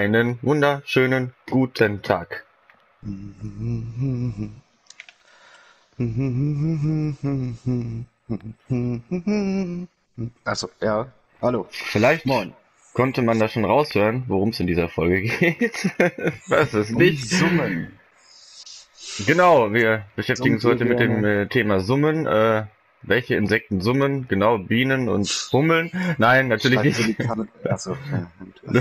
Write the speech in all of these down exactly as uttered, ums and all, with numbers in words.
Einen wunderschönen guten Tag. Achso, ja. Hallo. Vielleicht Moin. konnte man da schon raushören, worum es in dieser Folge geht. Ich weiß es Um nicht. Summen. Genau, wir beschäftigen uns Summt ihr heute mit dem gerne? äh, Thema Summen. Äh, welche Insekten summen? Genau, Bienen und Hummeln. Nein, natürlich Schreibt so nicht. die Kanne. Achso, ja.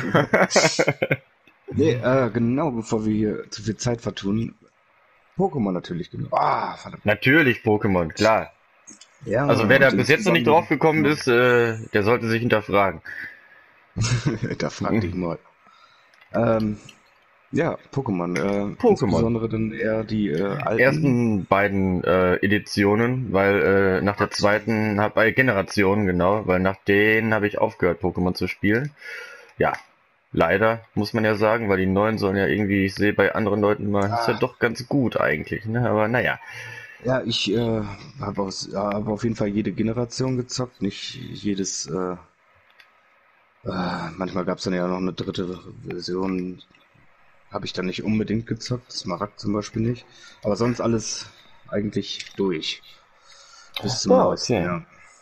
Nee, äh, genau, bevor wir hier zu viel Zeit vertun. Pokémon natürlich, genau. Ah, verdammt. Natürlich Pokémon, klar. Ja, Also wer da und bis jetzt noch nicht drauf insbesondere, gekommen genau. ist, äh, der sollte sich hinterfragen. Da frag dich mal. Ähm, ja, Pokémon. Äh, Pokémon. insbesondere dann eher die äh, alten. Ersten beiden äh, Editionen, weil äh, nach der zweiten, hab, bei Generationen genau, weil nach denen habe ich aufgehört, Pokémon zu spielen. Ja, leider, muss man ja sagen, weil die neuen sollen ja irgendwie, ich sehe bei anderen Leuten mal, ist ja Ah, doch ganz gut eigentlich, ne? Aber naja. ja, ich äh, habe hab auf jeden Fall jede Generation gezockt, nicht jedes. Äh, äh, manchmal gab es dann ja noch eine dritte Version, habe ich dann nicht unbedingt gezockt, Smaragd zum Beispiel nicht. Aber sonst alles eigentlich durch. Bis zum So, neuesten, okay. ja.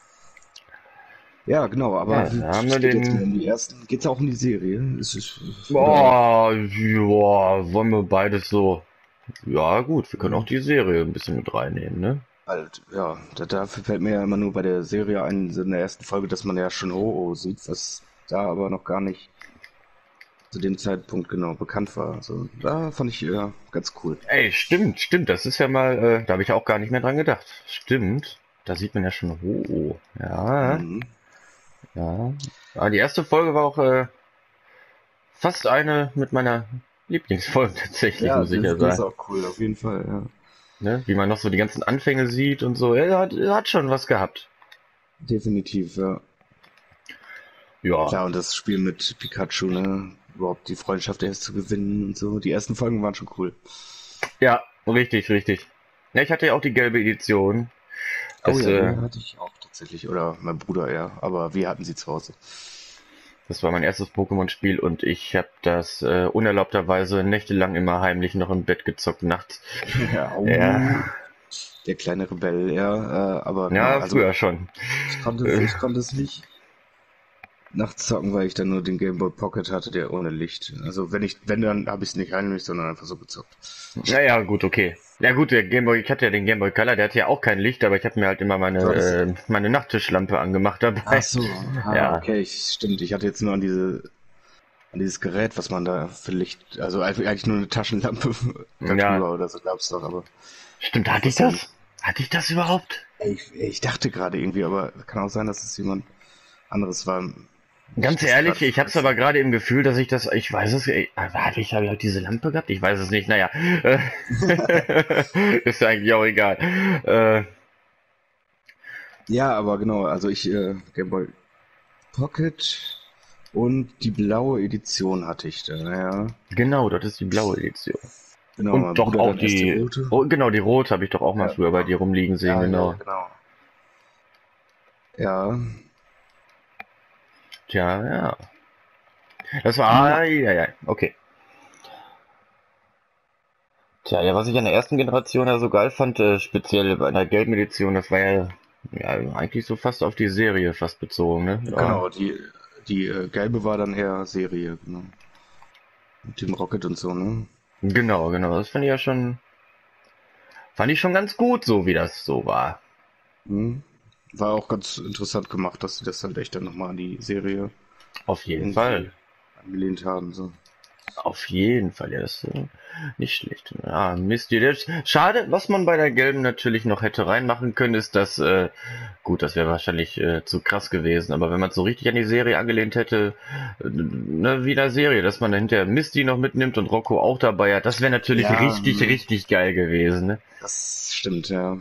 Ja, genau, aber Ja, da haben wir es geht jetzt mehr den. um die ersten. Geht's auch um die Serie? Ist es, oder? Boah, ja, wollen wir beides so. Ja, gut, wir können auch die Serie ein bisschen mit reinnehmen, ne? Halt, ja, da, dafür fällt mir ja immer nur bei der Serie ein, so in der ersten Folge, dass man ja schon Ho-Oh sieht, was da aber noch gar nicht zu dem Zeitpunkt genau bekannt war. Also da fand ich ja ganz cool. Ey, stimmt, stimmt, das ist ja mal, äh, da habe ich auch gar nicht mehr dran gedacht. Stimmt, da sieht man ja schon, oh, ja, Mhm. ja. Aber die erste Folge war auch äh, fast eine mit meiner Lieblingsfolgen tatsächlich, Ja, muss ich das, ja das ist sagen. auch cool, auf jeden Fall, ja. Ne? Wie man noch so die ganzen Anfänge sieht und so, er hat, er hat schon was gehabt. Definitiv, ja. Ja, Klar, und das Spiel mit Pikachu, ne? Überhaupt die Freundschaft erst zu gewinnen und so. Die ersten Folgen waren schon cool. ja, richtig, richtig. Ja, ich hatte ja auch die gelbe Edition. Oh Das, ja, die äh, hatte ich auch tatsächlich. Oder mein Bruder, ja. Aber wir hatten sie zu Hause. das war mein erstes Pokémon-Spiel und ich habe das äh, unerlaubterweise nächtelang immer heimlich noch im Bett gezockt nachts. Ja, Ja, au. Der kleine Rebell, ja. Äh, aber genau, ja, also früher schon. ich konnte, Äh, ich konnte es nicht nachts zocken, weil ich dann nur den Game Boy Pocket hatte, der ohne Licht. Also wenn ich, wenn dann habe ich es nicht heimlich, sondern einfach so gezockt. naja, gut, okay. Ja gut, der Gameboy, ich hatte ja den Gameboy Color, der hatte ja auch kein Licht, aber ich habe mir halt immer meine, Du hattest. äh, meine Nachttischlampe angemacht Ach dabei. so, ah, Ja, okay, ich, stimmt. Ich hatte jetzt nur an diese an dieses Gerät, was man da für Licht, also eigentlich nur eine Taschenlampe ja, darüber oder so, glaubst du doch, aber stimmt, ich hatte ich wusste ja nicht. das? Hatte ich das überhaupt? Ich, ich dachte gerade irgendwie, aber kann auch sein, dass es jemand anderes war. Ich Ganz das ehrlich, gerade ich habe es aber verwechsel. gerade im Gefühl, dass ich das, ich weiß es, ey, habe ich, hab ich halt diese Lampe gehabt? Ich weiß es nicht, naja. Äh, ist ja eigentlich auch egal. Äh, Ja, aber genau, also ich, äh, Game Boy Pocket und die blaue Edition hatte ich da, ja. genau, das ist die blaue Edition. Genau, Und mein doch Bruder auch dann erst die die, rote. oh, genau, die rote habe ich doch auch mal Ja, früher bei dir rumliegen sehen, ja, ja, ja, genau. genau. Ja, Tja, ja. Das war, ja. ah, ja, ja, okay. Tja, ja, was ich an der ersten Generation ja so geil fand, äh, speziell bei einer gelben Edition, das war ja, ja eigentlich so fast auf die Serie fast bezogen, ne? Ja, Genau, die, die äh, gelbe war dann eher Serie, genau. Mit dem Rocket und so, ne? genau, genau. Das fand ich ja schon, fand ich schon ganz gut, so wie das so war. Mhm. War auch ganz interessant gemacht, dass sie das halt echt dann nochmal an die Serie Auf jeden irgendwie Fall. angelehnt haben. So. Auf jeden Fall, ja, das ist äh, nicht schlecht. Ja, Mist, das, schade, was man bei der gelben natürlich noch hätte reinmachen können, ist, dass, äh, gut, das wäre wahrscheinlich äh, zu krass gewesen, aber wenn man es so richtig an die Serie angelehnt hätte, äh, ne, wie in der Serie, dass man dann hinterher Misty noch mitnimmt und Rocco auch dabei hat, das wäre natürlich Ja, richtig, mhm. richtig geil gewesen, ne? Das stimmt, ja.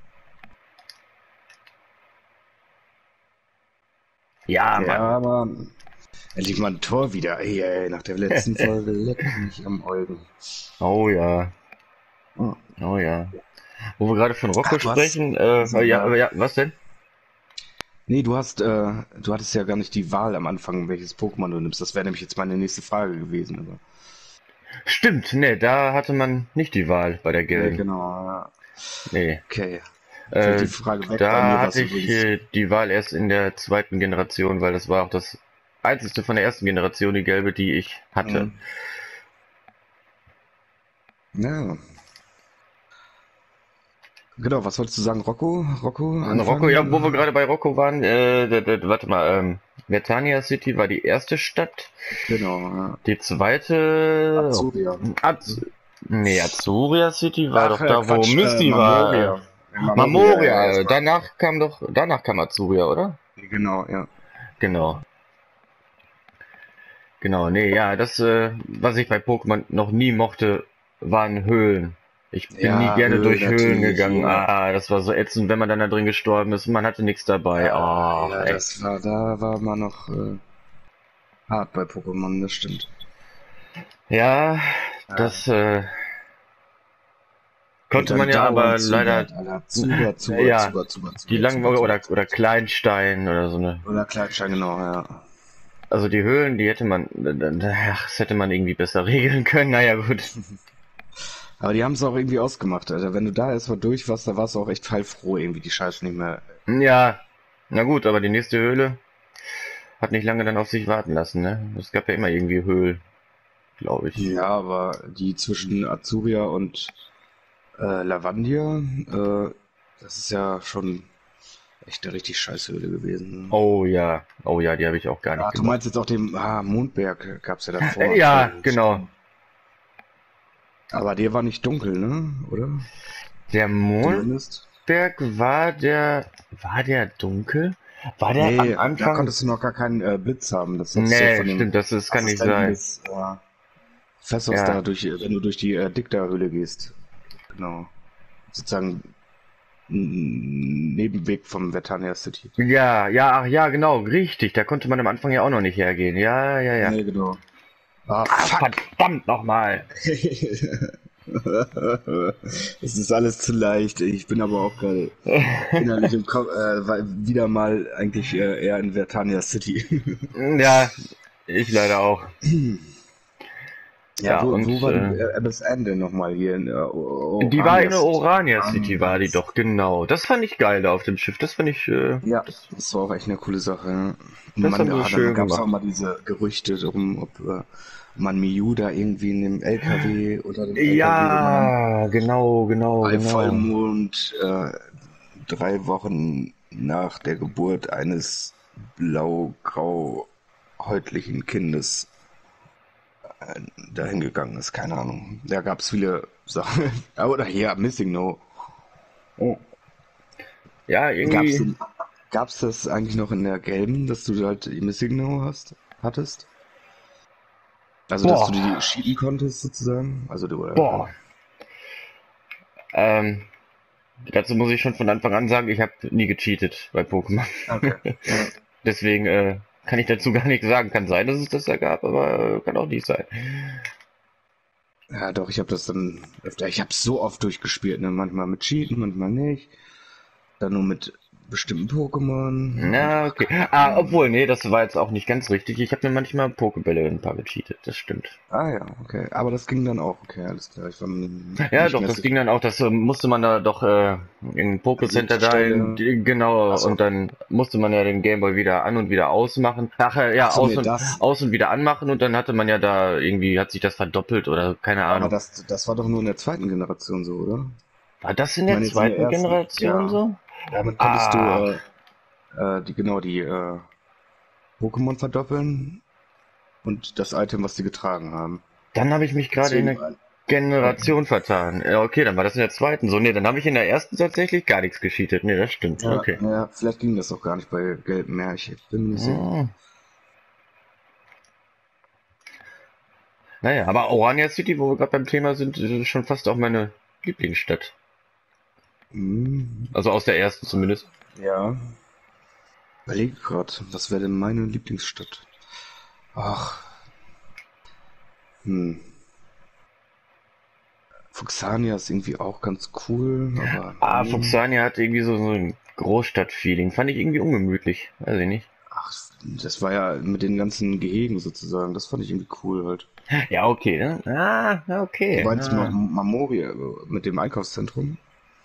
Ja, Ja, Mann. aber endlich mal ein Tor wieder. Ey, ey, nach der letzten Folge leck mich am Eugen. Oh ja, Oh. oh ja. Wo wir gerade von Ach, Rocco du hast. sprechen, äh, Also, ja, ja. ja, was denn? Nee, du hast, äh, du hattest ja gar nicht die Wahl am Anfang, welches Pokémon du nimmst. Das wäre nämlich jetzt meine nächste Frage gewesen, aber. Stimmt, ne, da hatte man nicht die Wahl bei der Nee, gelben. genau, ja. Nee. Okay. Fällt die Äh, Frage weg bei da mir, was hatte ich übrigens. äh, die Wahl erst in der zweiten Generation, weil das war auch das einzigste von der ersten Generation, die gelbe, die ich hatte. Mhm. Ja. Genau, was wolltest du sagen, Rocco? Rocco Rocco, ja, wo wir anfangen? gerade bei Rocco waren, äh, d- d- warte mal, ähm, Vertania City war die erste Stadt. Genau, ja. Die zweite, Azuria. Az nee, Azuria City war Ach, doch äh, da, wo Quatsch, äh, Misty war. Äh, Mamoria. Ja, Mamoria, ja, Mamoria, äh, erstmal. danach kam doch, danach kam Azuria, oder? Genau, ja. Genau, genau, nee, ja, das, äh, was ich bei Pokémon noch nie mochte, waren Höhlen. Ich bin nie Ja, gerne Höhl durch Höhlen natürlich, gegangen. ja. Ah, das war so ätzend, wenn man dann da drin gestorben ist. Man hatte nichts dabei. Ja, Ach, ja, ey. das war, da war man noch äh, hart bei Pokémon, das stimmt. Ja, Ja. das äh, Und konnte man dann ja aber dauernd leider, Zubat, Alter. Zubat, äh, Zubat, ja, Zubat, Zubat, die Zubat, langen Zubat, oder Zubat. oder Kleinstein oder so eine. Oder Kleinstein, genau, ja. Also die Höhlen, die hätte man, ach, das hätte man irgendwie besser regeln können. Naja, gut. Aber die haben es auch irgendwie ausgemacht, Alter. Wenn du da erstmal durch warst, da warst du auch echt heilfroh, irgendwie die Scheiße nicht mehr. Ja, na gut, aber die nächste Höhle hat nicht lange dann auf sich warten lassen, ne? Es gab ja immer irgendwie Höhlen, glaube ich. Ja, aber die zwischen Azuria und äh, Lavandia, äh, das ist ja schon echt eine richtig scheiß Höhle gewesen. Ne? Oh ja, oh ja, die habe ich auch gar nicht Ach, du gemocht. meinst jetzt auch den ah, Mondberg gab's ja Äh, davor. ja, Oh, genau. stimmt. Aber der war nicht dunkel, ne? Oder? Der Zumindest. Mondberg war der, war der dunkel? War der am Nee, da Anfang? konntest du noch gar keinen äh, Blitz haben. Das hattest du ja Nee, von dem stimmt, das, das kann nicht Assistenten sein. des äh, Professors da Ja, durch, wenn du durch die äh, Dicta-Höhle gehst. Genau. Sozusagen ein Nebenweg vom Vertania City. ja, ja, ach ja, genau, richtig. Da konnte man am Anfang ja auch noch nicht hergehen. Ja, ja, ja. Nee, genau. Ah, Ah, fuck! verdammt nochmal. Es ist alles zu leicht. Ich bin aber auch gerade innerlich im Kopf, äh, weil wieder mal eigentlich äh, eher in Vertania City. Ja, ich leider auch. Ja, Ja, wo, und wo war die äh, äh, Abyss End denn nochmal hier in äh, O- die war in Orania der City? Orania City, war die Orania doch, City. genau. Das fand ich geil da auf dem Schiff. Das fand ich, äh, Ja, das, das war auch echt eine coole Sache. Ja. Und das man, haben sie ah, dann schön gab es auch gemacht. mal diese Gerüchte darum, ob äh, man Miu da irgendwie in dem L K W oder dem L K W, wo man dann Ja, genau, genau, bei genau. Vollmond äh, drei Wochen nach der Geburt eines blau-grau häutlichen Kindes äh, dahin gegangen ist. Keine Ahnung. Da gab es viele Sachen. Ah, oder hier, Missing No. Oh. Ja, Gab's irgendwie. denn, gab's das eigentlich noch in der gelben, dass du halt Missing No hast, hattest? Also, dass du die Boah, schieben konntest, sozusagen? Also, du, äh, boah. Ähm, dazu muss ich schon von Anfang an sagen, ich habe nie gecheatet bei Pokémon. okay. Ja. Deswegen äh, kann ich dazu gar nichts sagen. Kann sein, dass es das da gab, aber äh, kann auch nicht sein. Ja, doch, ich habe das dann öfter. Ich habe so oft durchgespielt, ne? Manchmal mit Cheaten, manchmal nicht. Dann nur mit bestimmten Pokémon und Na, ach, okay. keine Ah, Ahnung. obwohl, nee, das war jetzt auch nicht ganz richtig. Ich habe mir manchmal Pokebälle ein paar gecheatet, das stimmt. Ah ja, okay. Aber das ging dann auch, okay, alles klar. Ich war mir Ja, nicht doch, mehr das ging sicher. dann auch, das äh, musste man da doch äh, in An Pokécenter jeder da in, Stelle. die- genau, Achso. und dann musste man ja den Gameboy wieder an und wieder ausmachen. Ach, äh, ja, Achso, aus nee, und, das. aus und wieder anmachen und dann hatte man ja da irgendwie, hat sich das verdoppelt oder keine Aber Ahnung. das, das war doch nur in der zweiten Generation so, oder? War das in Ich der meine jetzt in der zweiten ersten. Generation Ja. so? Damit konntest du Ach, äh, äh, die, genau, die äh, Pokémon verdoppeln und das Item, was sie getragen haben. dann habe ich mich gerade in Deswegen, der äh, Generation vertan. Ja, okay, dann war das in der zweiten so. Nee, dann habe ich in der ersten tatsächlich gar nichts gecheatet. Nee, das stimmt. ja, Okay. ja, vielleicht ging das auch gar nicht bei Gelb mehr. Ich bin mir nicht sicher. Hm. Naja, aber Orania City, wo wir gerade beim Thema sind, ist schon fast auch meine Lieblingsstadt. Hm, Also aus der ersten zumindest. ja. Überlege gerade, was wäre denn meine Lieblingsstadt? Ach, hm. Fuxania ist irgendwie auch ganz cool, aber Ah, nee. Fuxania hat irgendwie so, so ein Großstadt-Feeling. Fand ich irgendwie ungemütlich. Weiß ich nicht. Ach, das war ja mit den ganzen Gehegen sozusagen. Das fand ich irgendwie cool halt. Ja, okay, ne? Ah, ja, Du okay. meinst Ma Ah. Mamoria äh, mit dem Einkaufszentrum?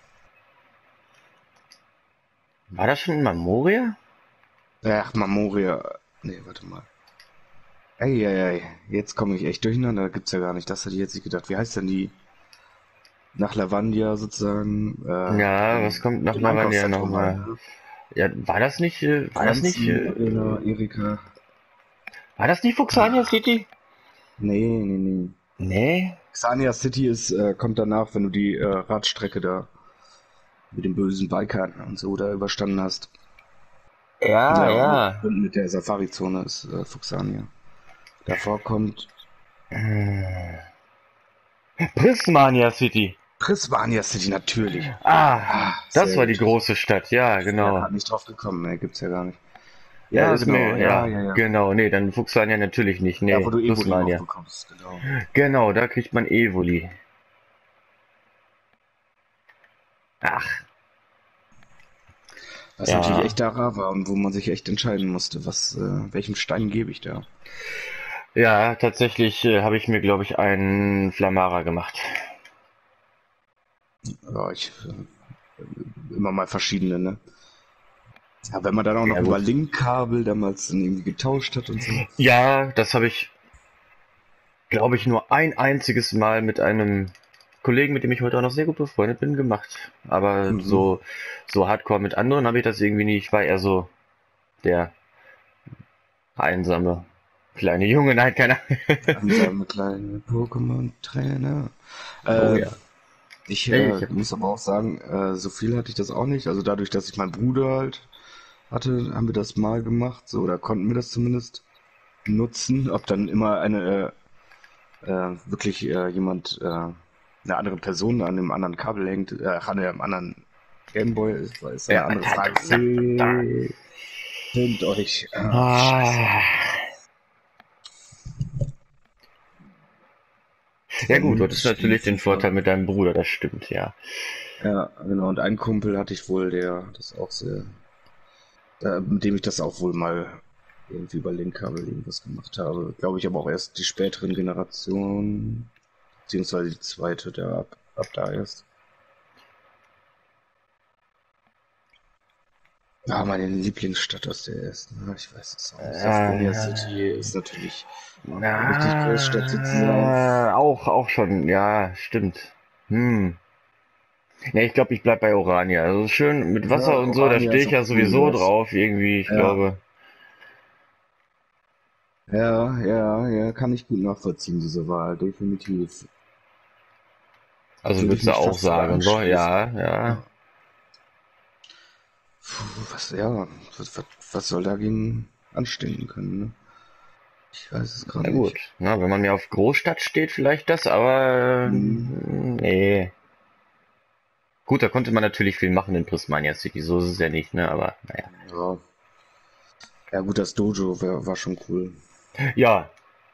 War das schon in Mamoria? Ach, Mamoria. Nee, warte mal. Eieiei, jetzt komme ich echt durcheinander. Gibt's ja gar nicht. Das hätte ich jetzt nicht gedacht. Wie heißt denn die? Nach Lavandia sozusagen. Äh, Ja, was im, kommt nach im Lavandia Einkaufszentrum halt, nochmal? ne? Ja, war das nicht, äh, war das nicht, Franzi, äh, Arena, Erika. war das nicht Fuxania City? Nee, nee, nee. Nee? Xania City ist, äh, kommt danach, wenn du die äh, Radstrecke da mit den bösen Bikern und so da überstanden hast. Ja, Ja, und mit, ja. und mit der Safari-Zone ist äh, Fuxania. Davor kommt Äh, Prismania City. Prismania City natürlich. Ah, Ah, das sehr war die gut. große Stadt, ja, Ich wäre genau. gerade nicht drauf gekommen, ne, gibt's ja gar nicht. Ja, Ja, ist genau, mir, ja, ja, ja, ja. genau, nee, dann Fuxania natürlich nicht, Ja, wo nee, du Evoli noch Prismania. bekommst, genau. Genau, da kriegt man Evoli. Ach, Was natürlich ja. echt da rar war und wo man sich echt entscheiden musste, was, äh, welchem Stein gebe ich da. Ja, tatsächlich äh, habe ich mir, glaube ich, einen Flamara gemacht. Ja, ich, äh, immer mal verschiedene, ne? Ja, wenn man dann auch noch Ja, über gut. Linkkabel damals dann irgendwie getauscht hat und so. Ja, das habe ich, glaube ich, nur ein einziges Mal mit einem Kollegen, mit dem ich heute auch noch sehr gut befreundet bin, gemacht. Aber Mhm. so, so hardcore mit anderen habe ich das irgendwie nie. Ich war eher so der einsame kleine Junge. Nein, keine Einsame kleine Pokémon-Trainer. Oh Äh, ja. ich Ey, äh, ich hab, muss aber auch sagen, äh, so viel hatte ich das auch nicht. Also dadurch, dass ich meinen Bruder halt hatte, haben wir das mal gemacht, so, oder konnten wir das zumindest nutzen. Ob dann immer eine äh, äh, wirklich äh, jemand, äh, eine andere Person an dem anderen Kabel hängt, äh, an dem anderen Gameboy ist, ist ja, eine andere da, Frage. da, da. Fil- Filmt euch. Ach, scheiße. Ah. Ja gut, du hattest Sonnenstimme natürlich den FIFA. Vorteil mit deinem Bruder, das stimmt, ja. Ja, genau. Und einen Kumpel hatte ich wohl, der das auch sehr, äh, mit dem ich das auch wohl mal irgendwie über Linkkabel irgendwas gemacht habe. Glaube ich aber auch erst die späteren Generationen, beziehungsweise die zweite, der ab, ab da erst. Ja, meine Lieblingsstadt aus der ersten. Ja, ich weiß es auch nicht. Safronia City Äh, ist natürlich richtig Großstadt sozusagen. na, auch, auch schon, ja, stimmt. Hm. Ne, ich glaube, ich bleib bei Orania. Also schön mit Ja, Wasser und so, da Orania stehe ist ich auch ja cool, sowieso was. drauf, irgendwie, ich Ja, glaube. ja, ja, ja, kann ich gut nachvollziehen, diese Wahl, definitiv. Also Würde ich würdest du mich auch fast sogar sagen, so, anschließen. ja, ja. Ja. Puh, was, ja, was, was, was soll dagegen anstehen können, ne? Ich weiß es Na gerade gut. nicht. Na, wenn man mir auf Großstadt steht, vielleicht das, aber Hm, ähm, nee. Gut, da konnte man natürlich viel machen in Prismania City, so ist es ja nicht, ne? Aber naja. ja. Ja gut, das Dojo wär, war schon cool. Ja,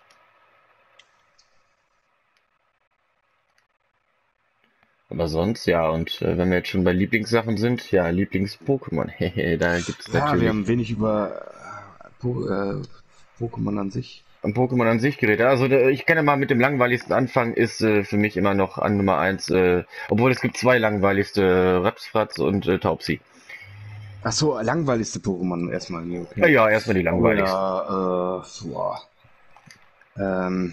aber sonst, ja, und äh, wenn wir jetzt schon bei Lieblingssachen sind, ja, Lieblings-Pokémon, hehe, da gibt es Ja, wir natürlich haben wenig über äh, po äh, Pokémon an sich. am Pokémon an sich geredet. Also der, ich kann ja mal mit dem langweiligsten anfangen, ist äh, für mich immer noch an Nummer eins, äh, obwohl es gibt zwei langweiligste, äh, Rapsfratz und äh, Taubsi. Ach so, langweiligste Pokémon erstmal, nee, Ja, okay. ja, erstmal die Oh langweiligsten. ja, äh, boah. Ähm,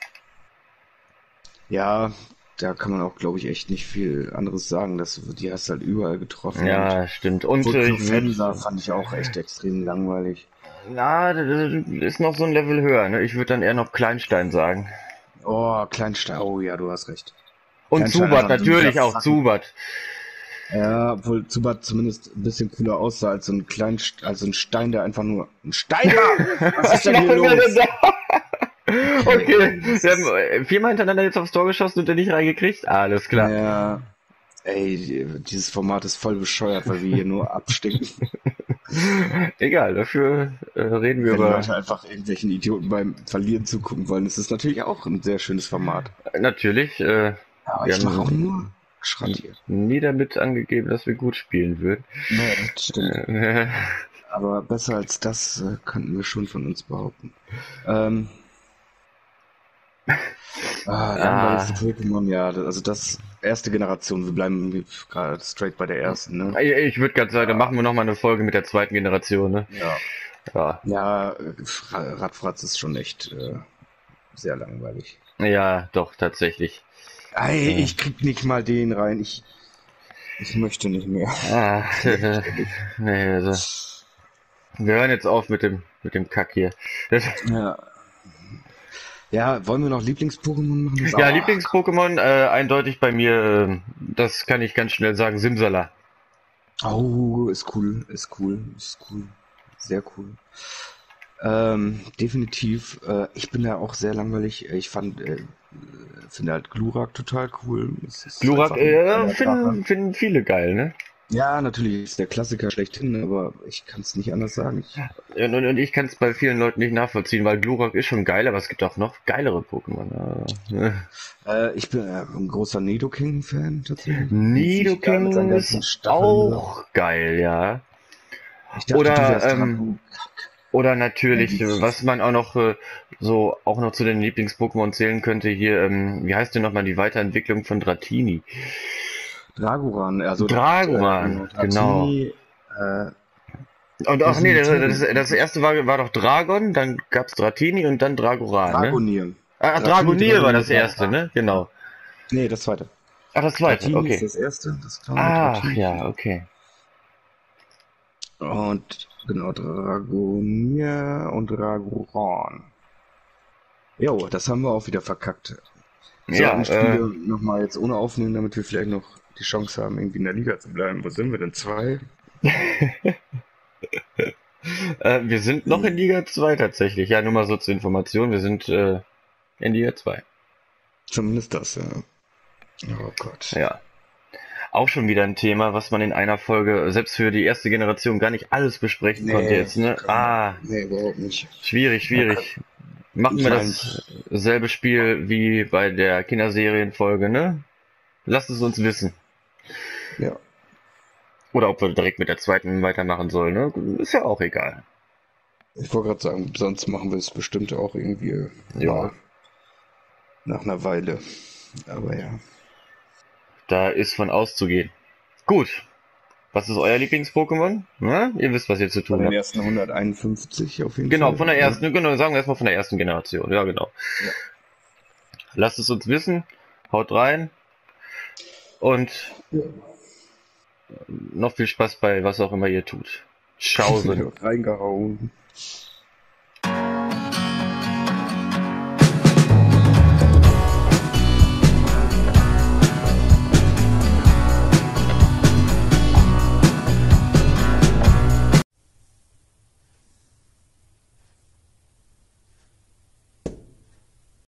ja, da kann man auch, glaube ich, echt nicht viel anderes sagen. Das, die hast du halt überall getroffen und Ja, stimmt. Und äh, ich würde, Vulcrofensa fand ich auch echt extrem langweilig. na, das ist noch so ein Level höher, ne? Ich würde dann eher noch Kleinstein sagen. Oh, Kleinstein, oh ja, du hast recht. Und Kleinstein Zubat, einfach so dieser natürlich auch fucking. Zubat. Ja, obwohl Zubat zumindest ein bisschen cooler aussah als so ein klein, als so ein Stein, der einfach nur. Ein Stein da! Was ist Was denn hier machen wir denn los? da? Okay, Ey, das wir ist, haben äh, viermal hintereinander jetzt aufs Tor geschossen und den nicht reingekriegt. Alles klar. ja, ey, die- dieses Format ist voll bescheuert, weil wir hier nur abstinken. Egal, dafür äh, reden wir Wenn über Leute einfach irgendwelchen Idioten beim Verlieren zugucken wollen, ist es natürlich auch ein sehr schönes Format. natürlich. Äh, Aber wir ich mache auch haben nur. Schrottier. Nie damit angegeben, dass wir gut spielen würden. Nee, das stimmt. Äh, Aber besser als das äh, könnten wir schon von uns behaupten. Ähm, ah, langweiligste Pokémon, ja, das- also das erste Generation, wir bleiben gerade straight bei der ersten, ne? ich ich würde gerade sagen, dann machen wir noch mal eine Folge mit der zweiten Generation, ne? Ja. Ja, Ja, äh, Fra- Radfratz ist schon echt äh, sehr langweilig. ja, doch, tatsächlich. Ey, ich krieg nicht mal den rein, ich, ich möchte nicht mehr. Ah, nee, also, wir hören jetzt auf mit dem, mit dem Kack hier. Ja. Ja, wollen wir noch Lieblings-Pokémon machen? Das- Ja, Ah, Lieblings-Pokémon, äh, eindeutig bei mir, äh, das kann ich ganz schnell sagen, Simsala. Oh, ist cool, ist cool, ist cool. Sehr cool. Ähm, definitiv. Äh, ich bin da auch sehr langweilig. Ich fand, äh, finde halt Glurak total cool. Es ist Glurak, einfach ein äh, kleiner finden, Drache. finden viele geil, ne? Ja, natürlich ist der Klassiker schlechthin, aber ich kann es nicht anders sagen. Ich, Und, und, und ich kann es bei vielen Leuten nicht nachvollziehen, weil Glurak ist schon geil, aber es gibt auch noch geilere Pokémon. Also, äh, ich bin äh, ein großer Nidoking-Fan tatsächlich. Nidoking Mit seinen ganzen ist Stacheln. auch geil, ja. Ich dachte, Oder, du wärst ähm, dran. Oder natürlich, Ja, äh, was man auch noch äh, so auch noch zu den Lieblings-Pokémon zählen könnte, hier, ähm, wie heißt denn nochmal die Weiterentwicklung von Dratini? Dragoran, also Dragoman, äh, genau. Dratini, äh, Und ach nee, das, das, das Desinterie, erste war, war doch Dragon, dann gab's Dratini und dann Dragoran, ne? Dragonier. Ah, Dratini, Dragonier war Dragonier, das erste, Dragoran. ne? Genau. Nee, das zweite. Ach, das zweite, Dratini ist okay. das erste, das kleine Ach Dratini. ja, okay. Und genau, Dragonier und Dragoran. Jo, das haben wir auch wieder verkackt. Wir Ja, sollten Spiele äh, nochmal jetzt ohne aufnehmen, damit wir vielleicht noch die Chance haben, irgendwie in der Liga zu bleiben. Wo sind wir denn? Zwei? äh, wir sind noch in Liga zwei tatsächlich. Ja, nur mal so zur Information, wir sind äh, in Liga zwei. Zumindest das, ja. Oh Gott. Ja. Auch schon wieder ein Thema, was man in einer Folge, selbst für die erste Generation, gar nicht alles besprechen konnte jetzt, ne? Ah, Nee, überhaupt nicht. schwierig, schwierig. Machen Ich wir mein- dasselbe Spiel wie bei der Kinderserienfolge, ne? Lasst es uns wissen. Ja. Oder ob wir direkt mit der zweiten weitermachen sollen, ne? Ist ja auch egal. Ich wollte gerade sagen, sonst machen wir es bestimmt auch irgendwie Ja. mal nach einer Weile. Aber ja. Da ist von auszugehen. Gut. Was ist euer Lieblings-Pokémon? Na, ihr wisst, was ihr zu Von tun den habt. ersten hunderteinundfünfzig auf jeden Genau, Fall. von der ersten, genau, sagen wir erstmal von der ersten Generation. Ja, genau. Ja. Lasst es uns wissen. Haut rein. Und Ja. noch viel Spaß bei was auch immer ihr tut. Ciao. Reingehauen.